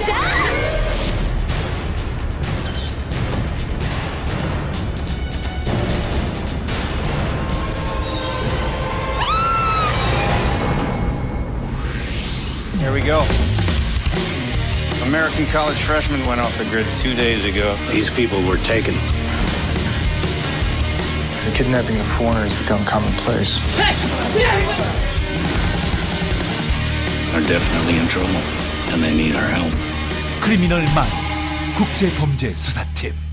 Here we go. American college freshman went off the grid 2 days ago. These people were taken. The kidnapping of foreigners has become commonplace. They're definitely in trouble, and they need our help. 크리미널 만 국제범죄 수사팀